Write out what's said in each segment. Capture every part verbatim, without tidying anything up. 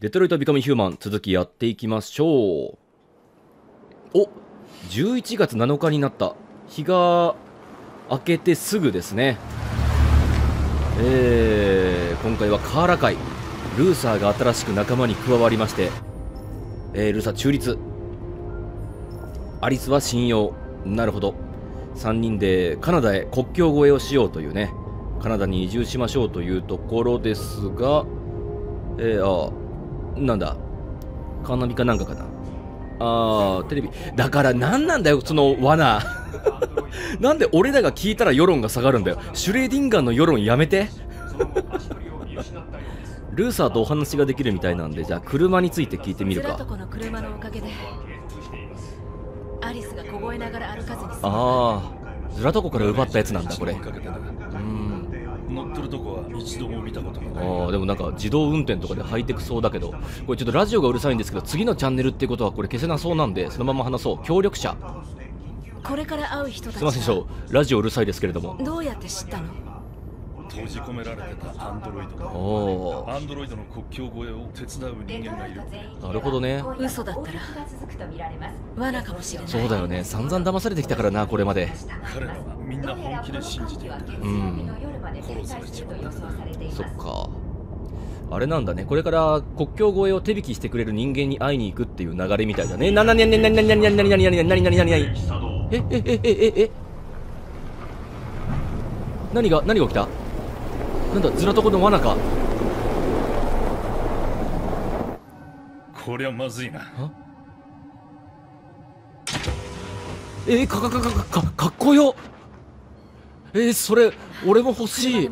デトロイトビカムヒューマン、続きやっていきましょう。お、じゅういちがつなのかになった。日が明けてすぐですね。えー、今回はカーラ会、ルーサーが新しく仲間に加わりまして、えー、ルーサー中立、アリスは信用。なるほど。さんにんでカナダへ国境越えをしようというね、カナダに移住しましょうというところですが、えー、あーなんだカーナビかなんかかな。あーテレビだからなんなんだよその罠なんで俺らが聞いたら世論が下がるんだよ。シュレーディンガーの世論やめてルーサーとお話ができるみたいなんで、じゃあ車について聞いてみるか。 アリスが凍えながら歩かずに済んだ。 ああ、ズラトコから奪ったやつなんだこれ。うん。 乗ってるとこは一度も見たことがない。 ああ、でもなんか自動運転とかでハイテクそうだけど、これちょっとラジオがうるさいんですけど、次のチャンネルってことはこれ消せなそうなんで、そのまま話そう。協力者。 これから会う人たち。 すいませんでしょう。ラジオうるさいですけれども。 どうやって知ったの？ 閉じ込められてたアンドロイドが。 おー。 アンドロイドの国境越えを手伝う人間がいる。 なるほどね。 嘘だったら罠かもしれない。 そうだよね。散々騙されてきたからなこれまで。 彼らはみんな本気で信じている。 うん。 殺されちまった。 そっか。あれなんだね。これから国境越えを手引きしてくれる人間に会いに行くっていう流れみたいだね。ななになになになになになになになになになになになになにええええええ何が何が起きた？なんだズラトコの罠か。 こりゃまずいな。 えー、かかかかかかっこよ。えー、それ俺も欲しい。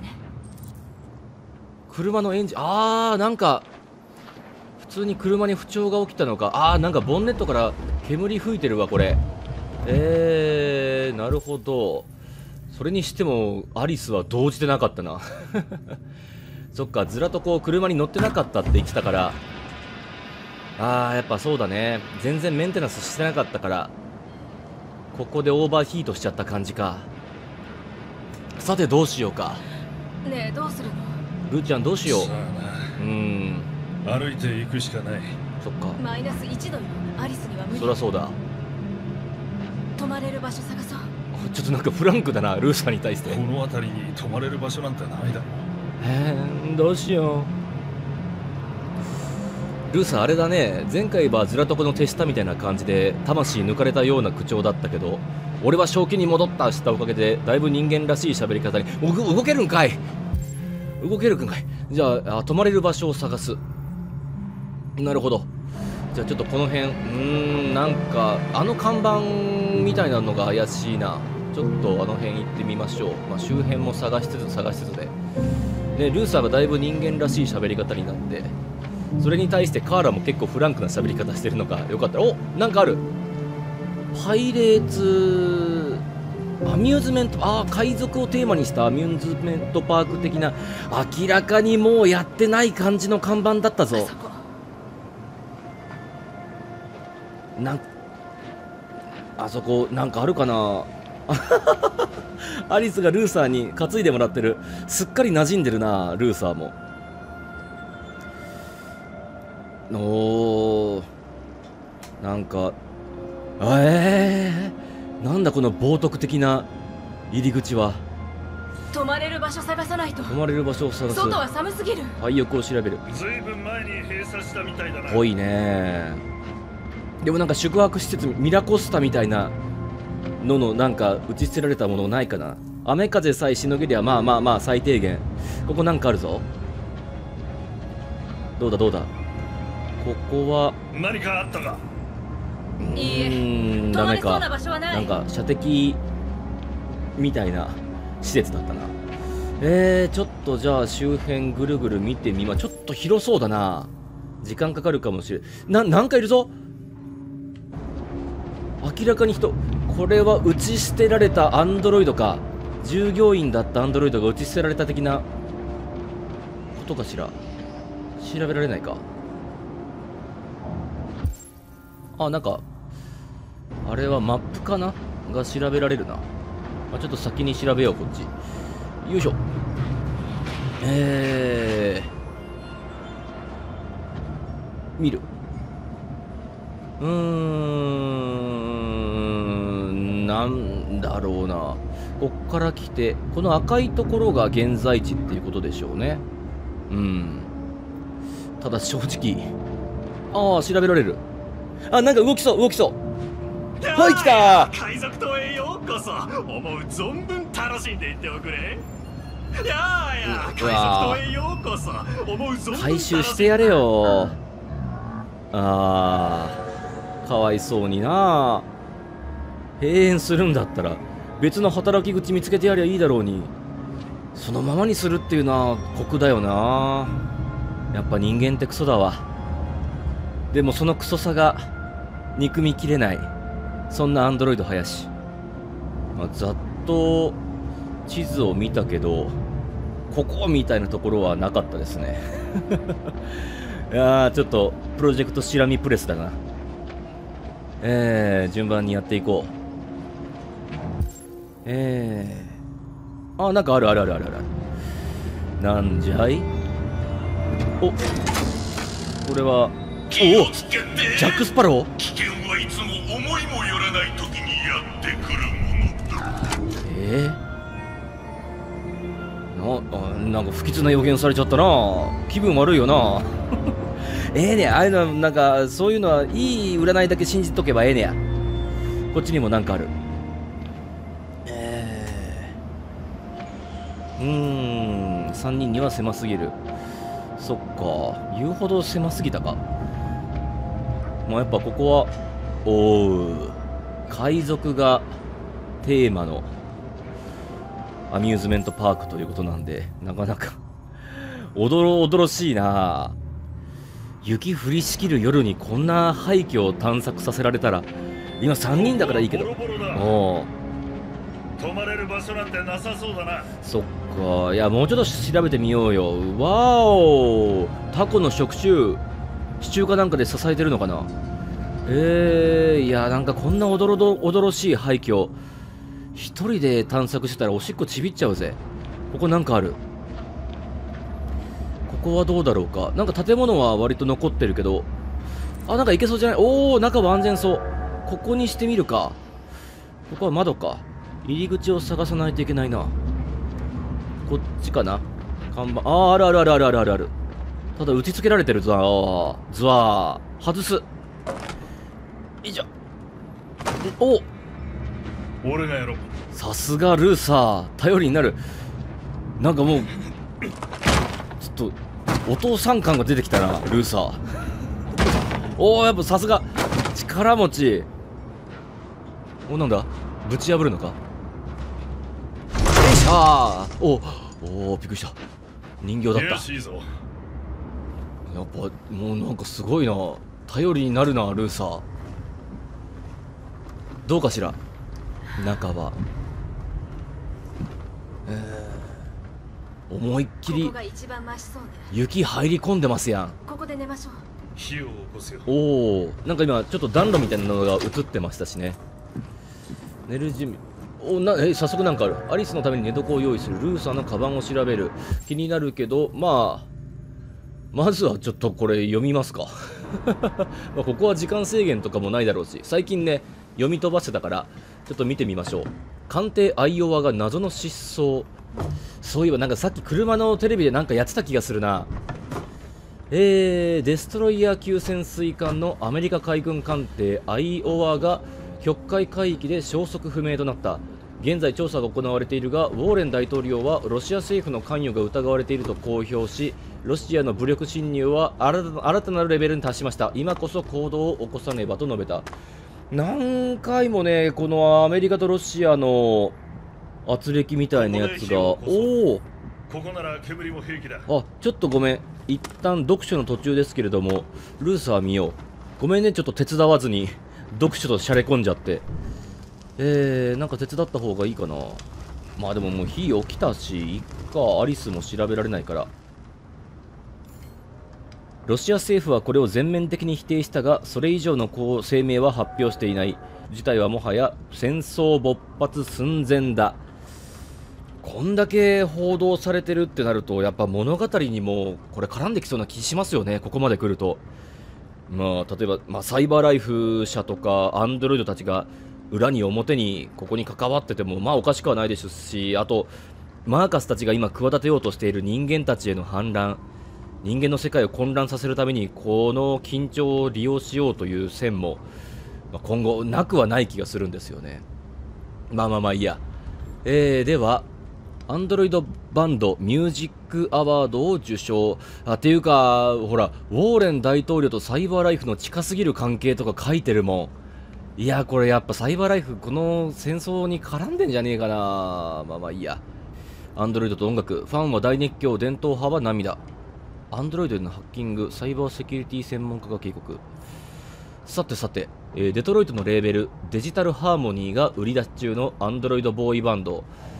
車のエンジン、あーなんか普通に車に不調が起きたのか。あーなんかボンネットから煙吹いてるわこれ。えー、なるほど。それにしてもアリスは動じてなかったなそっか、ずらとこう車に乗ってなかったって言ってたから。あーやっぱそうだね。全然メンテナンスしてなかったから、ここでオーバーヒートしちゃった感じか。さてどうしようか。 ねえどうするの？ ルーちゃんどうしよう。 さあな。 うーん、 歩いて行くしかない。 そっか。 マイナスいちどよ。アリスには無理。 そりゃそうだ。 泊まれる場所探そう。 ちょっとなんかフランクだなルーサーに対して。 この辺りに泊まれる場所なんてないだろう。 えー、どうしよう。ルーサーあれだね、前回はズラトコの手下みたいな感じで魂抜かれたような口調だったけど、俺は正気に戻ったしたおかげでだいぶ人間らしい喋り方に。お動けるんかい動けるんかい。じゃあ、あ泊まれる場所を探す。なるほど。じゃあちょっとこの辺、うーん、なんかあの看板みたいなのが怪しいな。ちょっとあの辺行ってみましょう。まあ、周辺も探しつつ探しつつで、ね、ルーサーがだいぶ人間らしい喋り方になって、それに対してカーラも結構フランクな喋り方してるのがよかったら。お、なんかある。パイレーツアミューズメント、ああ海賊をテーマにしたアミューズメントパーク的な、明らかにもうやってない感じの看板だったぞ。なんあそこなんかあるかなアリスがルーサーに担いでもらってる。すっかり馴染んでるなルーサーも。おーなんかえー、なんだこの冒涜的な入り口は。 泊まれる場所探さないと。 泊まれる場所を探す。 外は寒すぎる。 廃屋を調べる。 ずいぶん前に閉鎖したみたいだな。 ぽいね。でもなんか宿泊施設ミラコスタみたいなののなんか打ち捨てられたものないかな。雨風さえしのげりゃまあまあまあ最低限。ここなんかあるぞ。どうだどうだ。ここは何かあったか。 いいえ、 うーんダメか。 泊まれそうな場所はない。 なんか射的みたいな施設だったな。えー、ちょっとじゃあ周辺ぐるぐる見てみま。ちょっと広そうだな。時間かかるかもしれな。なんかいるぞ。明らかに人。これは打ち捨てられたアンドロイドか。従業員だったアンドロイドが打ち捨てられた的なことかしら。調べられないか。あ、なんかあれはマップかなが調べられるな。あ、ちょっと先に調べようこっち。よいしょ。え見る。うーん、なんだろうな。こっから来て、この赤いところが現在地っていうことでしょうね。うん。ただ正直、ああ、調べられる。あ、なんか動きそう、動きそう。はい、来た。 海賊島へようこそ。思う存分楽しんでいっておくれ。いやーや、海賊島へようこそ。思う存分回収してやれよ。ああ、かわいそうにな。閉園するんだったら別の働き口見つけてやりゃいいだろうに、そのままにするっていうのは酷だよな。やっぱ人間ってクソだわ。でもそのクソさが憎みきれない、そんなアンドロイド林。まあ、ざっと地図を見たけど、ここみたいなところはなかったですね。いやー、ちょっとプロジェクトシラミプレスだな。えー、順番にやっていこう。えー、あ、なんかあるあるあるあるある。なんじゃい。お、これは、おお、ジャック・スパロー。 危険はいつも思いもよらない時にやってくるものだ。 えー、な、あ、なんか不吉な予言されちゃったな。気分悪いよな。ええね、ああいうのはなんかそういうのはいい占いだけ信じとけばええねや。こっちにもなんかある。えー、うーん、さんにんには狭すぎる。そっか、言うほど狭すぎたか。まあやっぱここは、おう、海賊がテーマのアミューズメントパークということなんで、なかなかおどろおどろしいな。雪降りしきる夜にこんな廃墟を探索させられたら、今さんにんだからいいけど、おお、 泊まれる場所なんてなさそうだな。 そっか。いや、もうちょっと調べてみようよ。わお、タコの食虫、支柱かなんかで支えてるのかな。えー、いや、なんかこんなおどろどおどろしい廃墟一人で探索してたらおしっこちびっちゃうぜ。ここなんかある。ここはどうだろうか。なんか建物は割と残ってるけど、あ、なんか行けそうじゃない。おお、中は安全そう。ここにしてみるか。ここは窓か。入り口を探さないといけないな。こっちかな。看板、あー、あるあるあるあるあるあるある。ただ打ち付けられてるぞ。あー、ズワー外す。よいしょ。お、 俺がやろう。 さすがルーサー、頼りになる。なんかもうちょっとお父さん感が出てきたな、ルーサー。おお、やっぱさすが力持ち。お、なんだ、ぶち破るのか。よいしょー。おお、びっくりした、人形だった。 いいぞ。 やっぱもうなんかすごいな、頼りになるな、ルーサー。どうかしら、中は。えー、思いっきりここが一番マシそうね。 雪入り込んでますやん。 ここで寝ましょう。 火を起こすよ。 おお、なんか今ちょっと暖炉みたいなのが映ってましたしね。寝る準備、おなえ早速なんかある。アリスのために寝床を用意する。ルーサーのカバンを調べる。気になるけど、まあまずはちょっとこれ読みますか。まあここは時間制限とかもないだろうし、最近ね読み飛ばしてたからちょっと見てみましょう。艦艇アイオワが謎の失踪。そういえばなんかさっき車のテレビでなんかやってた気がするな。えー、デストロイヤー級潜水艦のアメリカ海軍艦艇アイオワが極海海域で消息不明となった。現在調査が行われているが、ウォーレン大統領はロシア政府の関与が疑われていると公表し、ロシアの武力侵入は新た新たなるレベルに達しました。今こそ行動を起こさねばと述べた。何回もね、このアメリカとロシアの圧力みたいなやつが、おお、 ここなら煙も平気だ。 あ、ちょっとごめん、一旦読書の途中ですけれども、ルーサー見よう。ごめんね、ちょっと手伝わずに読書としゃれ込んじゃって。えー、なんか手伝った方がいいかな。まあでももう火起きたし、いっか、アリスも調べられないから。ロシア政府はこれを全面的に否定したが、それ以上のこう声明は発表していない。事態はもはや戦争勃発寸前だ。こんだけ報道されてるってなると、やっぱ物語にもこれ絡んできそうな気しますよね、ここまで来ると。 まあ例えば、まあ、サイバーライフ社とかアンドロイドたちが裏に表にここに関わっててもまあおかしくはないですし、あとマーカスたちが今企てようとしている人間たちへの反乱、人間の世界を混乱させるためにこの緊張を利用しようという線も、まあ、今後なくはない気がするんですよね。まあまあまあいいや。えー、ではアンドロイドバンドミュージックアワードを受賞。あっていうかほらウォーレン大統領とサイバーライフの近すぎる関係とか書いてるもん。いやこれやっぱサイバーライフこの戦争に絡んでんじゃねえかな。まあまあいいや。アンドロイドと音楽、ファンは大熱狂、伝統派は涙。アンドロイドへのハッキング、サイバーセキュリティ専門家が警告。さてさて、えー、デトロイトのレーベルデジタルハーモニーが売り出し中のアンドロイドボーイバンド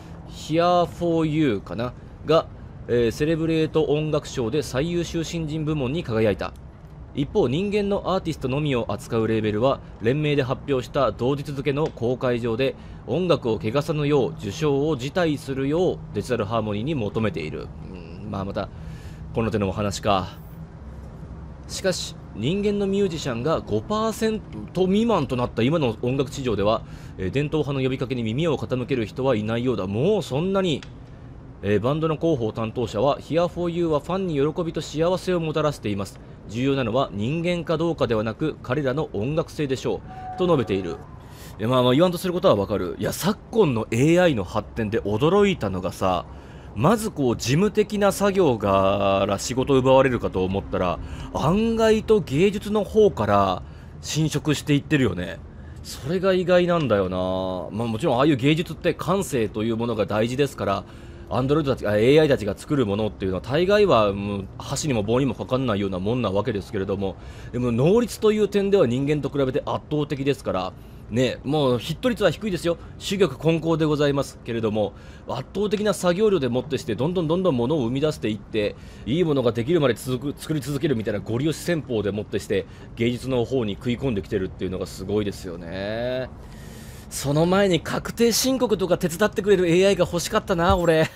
Here for You かなが、えー、セレブレート音楽賞で最優秀新人部門に輝いた。一方、人間のアーティストのみを扱うレーベルは連名で発表した同日付の公開上で音楽を汚さぬよう受賞を辞退するようデジタルハーモニーに求めている。うん、まあまたこの手のお話か。しかし人間のミュージシャンが ごパーセント 未満となった今の音楽市場では、えー、伝統派の呼びかけに耳を傾ける人はいないようだ。もうそんなに、えー、バンドの広報担当者は Here for You はファンに喜びと幸せをもたらしています。重要なのは人間かどうかではなく彼らの音楽性でしょうと述べている。いやまあまあ言わんとすることはわかる。いや昨今の エーアイ の発展で驚いたのがさ、まずこう事務的な作業から仕事を奪われるかと思ったら案外と芸術の方から侵食していってるよね。それが意外なんだよな。まあもちろんああいう芸術って感性というものが大事ですから、アンドロイドたち、エーアイ たちが作るものっていうのは大概はもう箸にも棒にもかかんないようなもんなわけですけれども、でも能率という点では人間と比べて圧倒的ですからね。もうヒット率は低いですよ。主玉混交でございますけれども、圧倒的な作業量でもってしてどんどんどんどんものを生み出していっていいものができるまで続く作り続けるみたいなゴリ押し戦法でもってして芸術の方に食い込んできてるっていうのがすごいですよね。その前に確定申告とか手伝ってくれる エーアイ が欲しかったな俺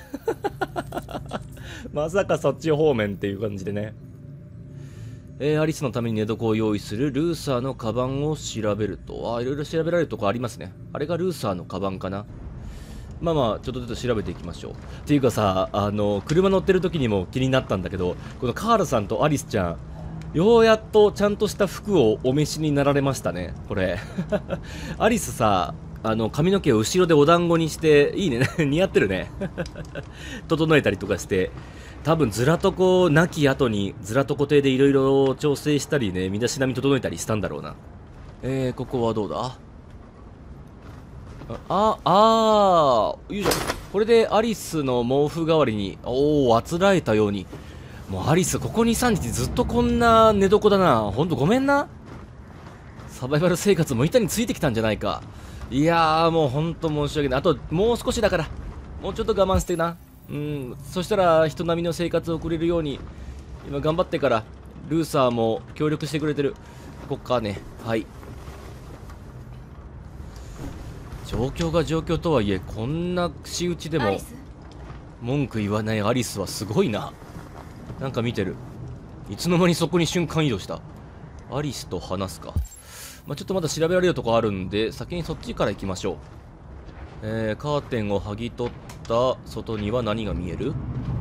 まさかそっち方面っていう感じでね。えー、アリスのために寝床を用意するルーサーのカバンを調べると、あ、いろいろ調べられるとこありますね。あれがルーサーのカバンかな。まあまあちょっとずつ調べていきましょう。っていうかさ、あの車乗ってる時にも気になったんだけど、このカールさんとアリスちゃんようやっとちゃんとした服をお召しになられましたねこれアリスさ、あの髪の毛を後ろでお団子にしていいね似合ってるね整えたりとかして、多分ズラとこなき後にズラとこ亭でいろいろ調整したりね、身だしなみ整えたりしたんだろうな。えー、ここはどうだ。ああーよいしょ。これでアリスの毛布代わりにおおあつらえたように。もうアリスここにさんにちずっとこんな寝床だな。ほんとごめんな。サバイバル生活も板についてきたんじゃないか。いやーもうほんと申し訳ない。あともう少しだからもうちょっと我慢してな。うん、そしたら人並みの生活を送れるように今頑張ってから。ルーサーも協力してくれてる。こっかね。はい、状況が状況とはいえこんな仕打ちでも文句言わないアリスはすごいな。なんか見てる。いつの間にそこに瞬間移動した。アリスと話すか。まあ、ちょっとまだ調べられるとこあるんで先にそっちから行きましょう。えー、カーテンを剥ぎ取った外には何が見える。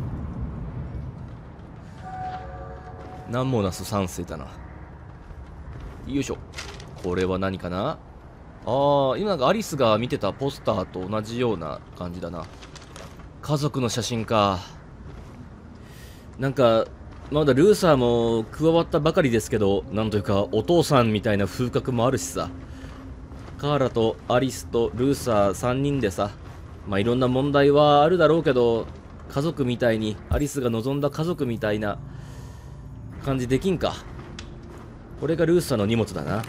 なんもなすさん世だな。よいしょ。これは何かな。あー、今なんかアリスが見てたポスターと同じような感じだな。家族の写真か。なんかまだルーサーも加わったばかりですけど、なんというかお父さんみたいな風格もあるしさ。カーラとアリスとルーサーさんにんでさ、まあいろんな問題はあるだろうけど、家族みたいに、アリスが望んだ家族みたいな感じできんか。これがルーサーの荷物だな。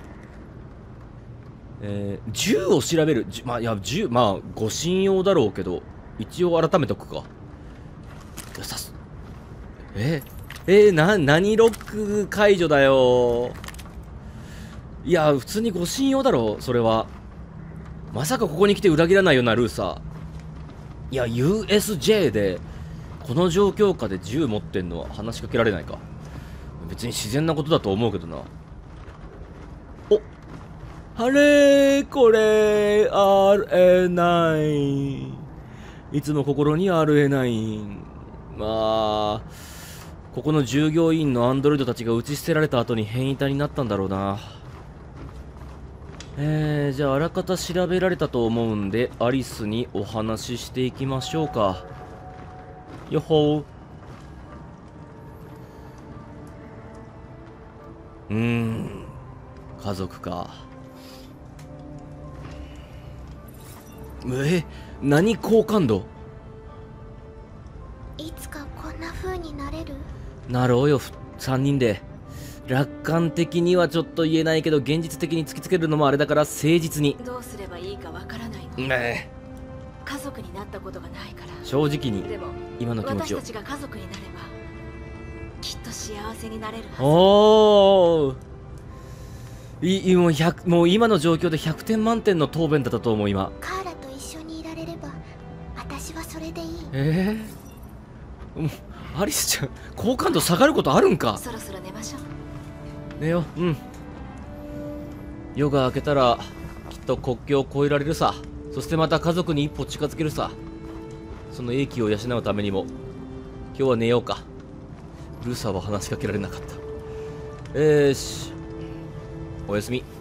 えー、銃を調べる。まあいや銃、まあ護身用だろうけど一応改めとくか。さすえー、えー、な何ロック解除だよ。いや普通に護身用だろそれは。まさかここに来て裏切らないよなルーサー。いや ユーエスジェー でこの状況下で銃持ってんのは話しかけられないか。 別に自然なことだと思うけどな。お、あれこれ アールエーナイン、 いつも心に アールエーナイン。 まあここの従業員のアンドロイドたちが打ち捨てられた後に変異体になったんだろうな。えー、じゃああらかた調べられたと思うんでアリスにお話ししていきましょうか。よっほー。うーん、家族か。え、何好感度？ いつかこんな風になれる？ なろうよ、さんにんで。楽観的にはちょっと言えないけど現実的に突きつけるのもあれだから誠実に。 どうすればいいかわからないの。 ねえ、 家族になったことがないから。 正直にでも今の気持ちを。 私たちが家族になればきっと幸せになれるはず。 おお、いい、もうひゃく、もう今の状況でひゃくてん満点の答弁だったと思う今。 カーラと一緒にいられれば私はそれでいい。 ええー、もうアリスちゃん好感度下がることあるんか。 そろそろ寝ましょう。 寝よう。うん、夜が明けたらきっと国境を越えられるさ。そしてまた家族に一歩近づけるさ。その英気を養うためにも今日は寝ようか。ルーサーは話しかけられなかった。えーし、おやすみ。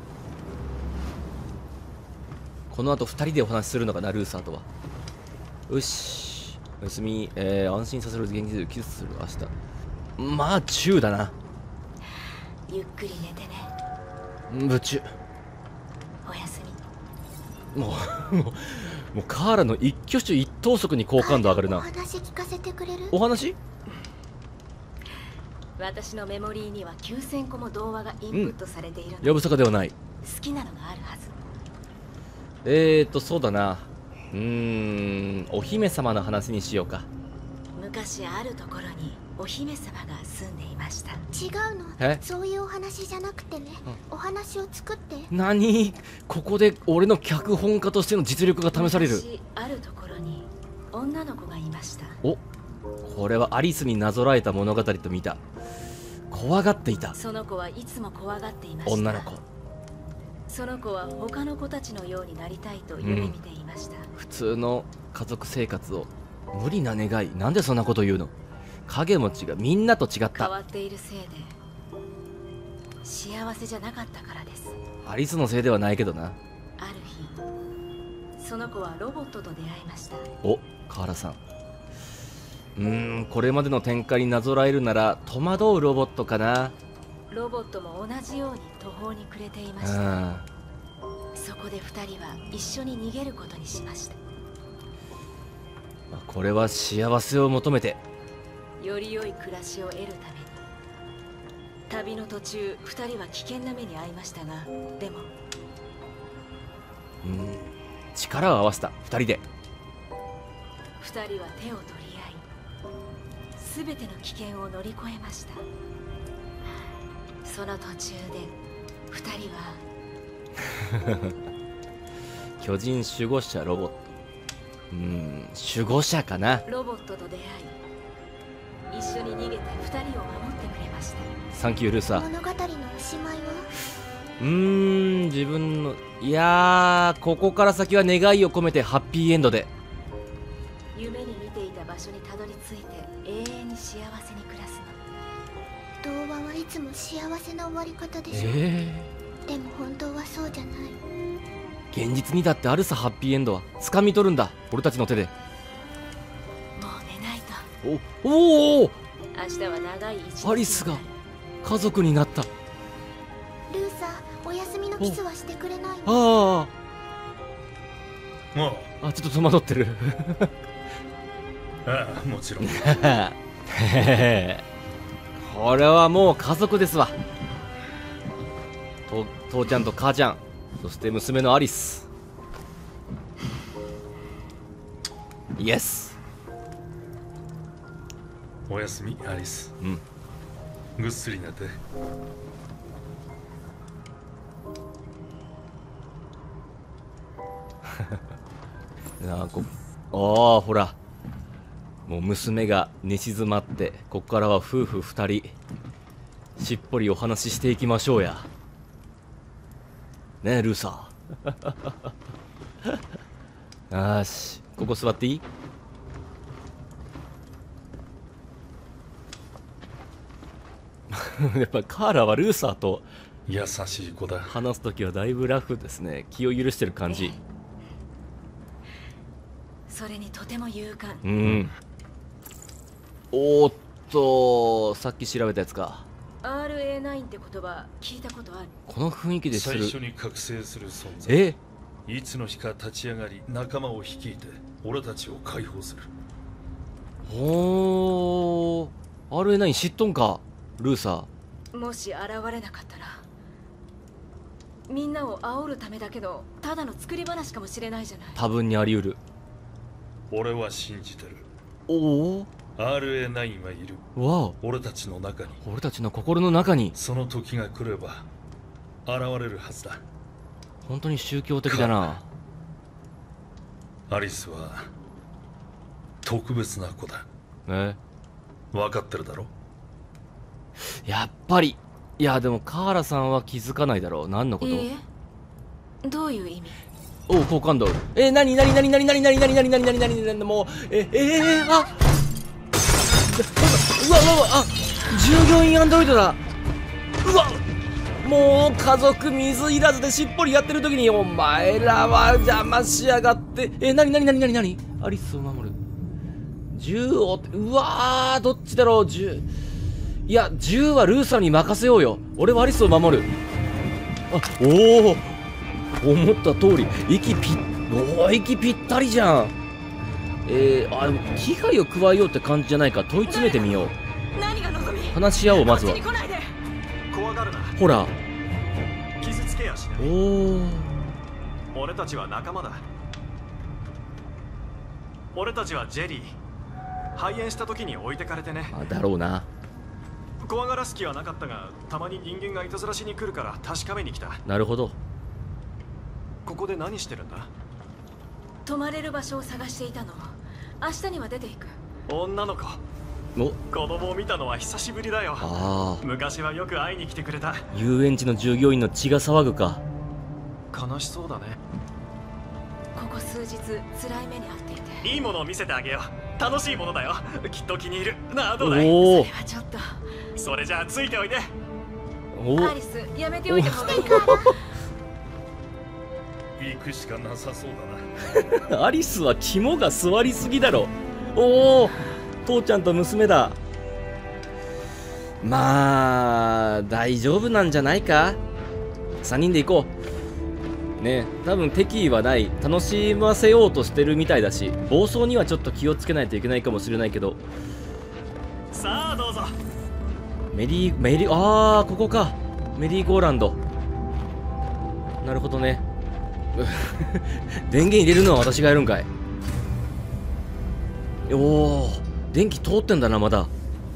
この後ふたりでお話しするのかな、ルーサーとは。よし、おやすみ。えー、安心させる、元気する、キスする、明日。まあ中だな。 ゆっくり寝てね。 夢中。 おやすみ。もうもうもうカーラの一挙手一投足に好感度上がるな。 お話聞かせてくれる？ お話？ 私のメモリーにはきゅうせんこも童話がインプットされているの、 うん、やぶさかではない。 好きなのがあるはず。 えーとそうだな、うーん、お姫様の話にしようか。 昔あるところにお姫様が住んでいました。 違うの。 え？ そういうお話じゃなくてね、お話を作って。 何？ここで俺の脚本家としての実力が試される。 昔あるところに女の子がいました。 お、これはアリスになぞらえた物語と見た。怖がっていた。 その子はいつも怖がっていました。 女の子。 その子は他の子たちのようになりたいと夢見ていました、うん、 普通の家族生活を。無理な願い。なんでそんなこと言うの。影持ちがみんなと違った。 変わっているせいで幸せじゃなかったからです。 アリスのせいではないけどな。 ある日その子はロボットと出会いました。 お、カーラさん。うーん、これまでの展開になぞらえるなら戸惑うロボットかな。 ロボットも同じように途方に暮れていました。そこでふたりは一緒に逃げることにしました。 これは幸せを求めて、 より良い暮らしを得るために。旅の途中ふたりは危険な目に遭いましたが、でもうん、力を合わせたふたりで。 ふたりは手を取り合い全ての危険を乗り越えました。その途中でふたりは巨人守護者ロボット。うーん、守護者かな。 ロボットと出会い一緒に逃げてふたりを守ってくれました。 サンキュールーサー。 物語のおしまいは？ うーん、自分の、いやー、ここから先は願いを込めてハッピーエンドで。 夢に見ていた場所にたどり着いて永遠に幸せに暮らすの。 童話はいつも幸せな終わり方でしょ。 えー、でも本当はそうじゃない。 現実にだってあるさ、ハッピーエンドは。掴み取るんだ、俺たちの手で。 もう寝ないと。 おおお、 明日は長い一日。 アリスが家族になった。 ルーサー、お休みのキスはしてくれないの？あああ、ちょっと戸惑ってる。 ああ、もちろん。 これはもう家族ですわ。と父ちゃんと母ちゃん、そして娘のアリス。イエス。 おやすみアリス。 うん、 ぐっすり寝て。 なあ、こああ、ほらもう娘が寝静まって、ここからは夫婦ふたりしっぽりお話ししていきましょうや。ねえルーサー。よし、ここ座っていい？やっぱカーラはルーサーと優しい子だ。 話すときはだいぶラフですね。気を許してる感じ。 それにとても勇敢。 うん。おーっと、さっき調べたやつか。 アールエーナイン って言葉聞いたことある？ この雰囲気でする。 最初に覚醒する存在。 え？ いつの日か立ち上がり仲間を率いて俺たちを解放する。 おー、アールエーナイン 知っとんかルーサー。もし現れなかったらみんなを煽るためだけのただの作り話かもしれないじゃない。 多分にあり得る。 俺は信じてる。 おお、 アールエーナイン はいる。 わあ、 俺たちの中に。 俺たちの心の中に。 その時が来れば現れるはずだ。 本当に宗教的だな。 アリスは特別な子だ。 え、 分かってるだろ。 やっぱり。いやでもカーラさんは気づかないだろう。何のこと？ いいえ、どういう意味？ おう、好感度。え、なになになになになになになになになになになになにもう、え、えー、あうわうわうわ、あ、従業員アンドロイドだ。うわ、もう家族水いらずでしっぽりやってる時にお前らは邪魔しやがって。え、なになになになになにアリスを守る銃を、うわー、どっちだろう。銃、いや銃はルーサーに任せようよ。俺はアリスを守る。あ、おお、思った通り息ぴっ、おお、息ぴったりじゃん。えー、あ、でも危害を加えようって感じじゃないか。問い詰めてみよう。 何が望み？ 話し合おう。まずは怖がるな。 ほら、 傷つけやしない。 おお、 俺たちは仲間だ。俺たちはジェリー。肺炎した時に置いてかれてね。 あ、だろうな。 怖がらす気はなかったが、たまに人間がいたずらしに来るから確かめに来た。 なるほど。 ここで何してるんだ？ 泊まれる場所を探していたの。明日には出ていく。 女の子。 お、 子供を見たのは久しぶりだよ。 ああ、 昔はよく会いに来てくれた。 遊園地の従業員の血が騒ぐか。 悲しそうだね。 ここ数日辛い目に遭っていて。 いいものを見せてあげよう。楽しいものだよ。きっと気に入る。なあ、どうだい？ おお、 それはちょっと。 それじゃあついておいで。 おアリス、やめておいてほしい。 行くしかなさそうだな。 アリスは肝が座りすぎだろ。おお、父ちゃんと娘だ。まあ大丈夫なんじゃないか。さんにんで行こうね。多分敵意はない。楽しませようとしてるみたいだし、暴走にはちょっと気をつけないといけないかもしれないけど。 さあどうぞ。 メリーメリーあー、ここか。メリーゴーランド。なるほどね。電源入れるのは私がやるんかい。おお、電気通ってんだな、まだ。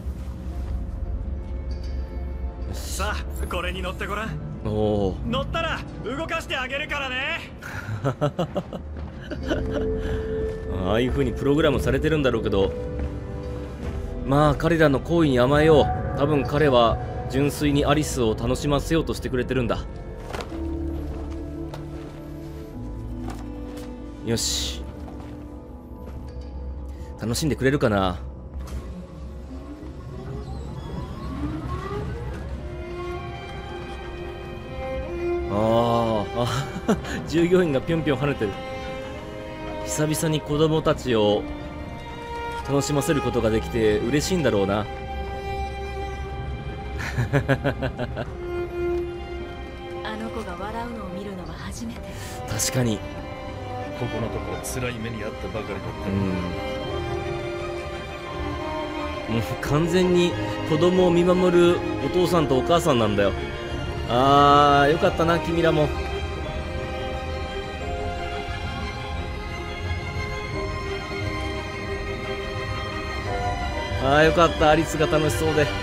さあこれに乗ってごらん。 おお、 乗ったら動かしてあげるからね。 ああいう風にプログラムされてるんだろうけど、まあ彼らの行為に甘えよう。多分彼は純粋にアリスを楽しませようとしてくれてるんだ。よし、楽しんでくれるかな。あーあ従業員がぴょんぴょん跳ねてる。久々に子供たちを楽しませることができて嬉しいんだろうな。 あの子が笑うのを見るのは初めて。 確かに。 ここのとこ辛い目にあったばかりだった。 うん、もう完全に子供を見守るお父さんとお母さんなんだよ。あー、よかったな、君らも。あー、よかった、アリスが楽しそうで。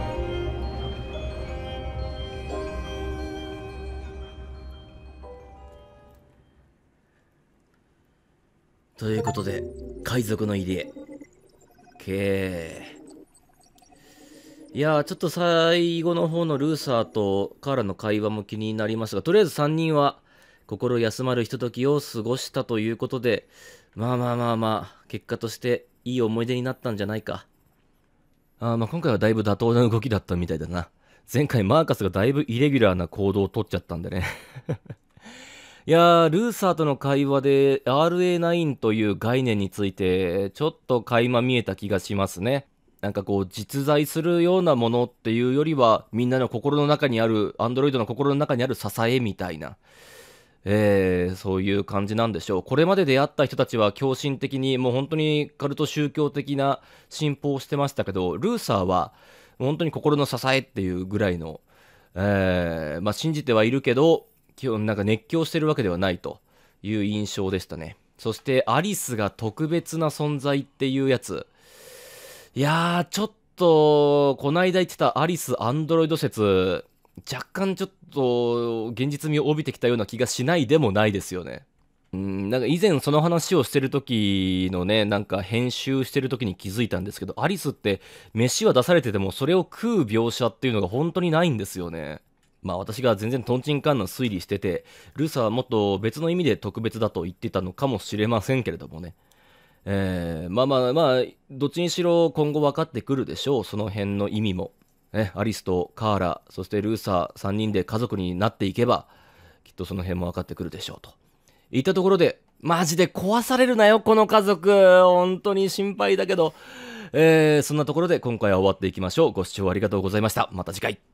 ということで海賊の入り江。けいやー、ちょっと最後の方のルーサーとカーラの会話も気になりましたが、とりあえずさんにんは心休まるひとときを過ごしたということで、まあまあまあまあ、結果としていい思い出になったんじゃないか。あーまあ今回はだいぶ妥当な動きだったみたいだな。前回マーカスがだいぶイレギュラーな行動をとっちゃったんでね。いやー、ルーサーとの会話で アールエーナイン という概念についてちょっと垣間見えた気がしますね。なんかこう実在するようなものっていうよりは、みんなの心の中にある、アンドロイドの心の中にある支えみたいな、えー、そういう感じなんでしょう。これまで出会った人たちは狂信的に、もう本当にカルト宗教的な信仰をしてましたけど、ルーサーは本当に心の支えっていうぐらいの、えー、まあ信じてはいるけど、基本なんか熱狂してるわけではないという印象でしたね。そしてアリスが特別な存在っていうやつ、いやー、ちょっと、こないだ言ってたアリス・アンドロイド説、若干ちょっと現実味を帯びてきたような気がしないでもないですよね。うん、なんか以前その話をしてる時のね、なんか編集してる時に気づいたんですけど、アリスって飯は出されててもそれを食う描写っていうのが本当にないんですよね。まあ私が全然トンチンカンな推理してて、ルーサーはもっと別の意味で特別だと言ってたのかもしれませんけれどもね。えー、まあまあまあ、どっちにしろ今後分かってくるでしょう、その辺の意味も。ね、アリスとカーラ、そしてルーサーさんにんで家族になっていけば、きっとその辺も分かってくるでしょうと。いったところで、マジで壊されるなよ、この家族。本当に心配だけど。えー、そんなところで今回は終わっていきましょう。ご視聴ありがとうございました。また次回。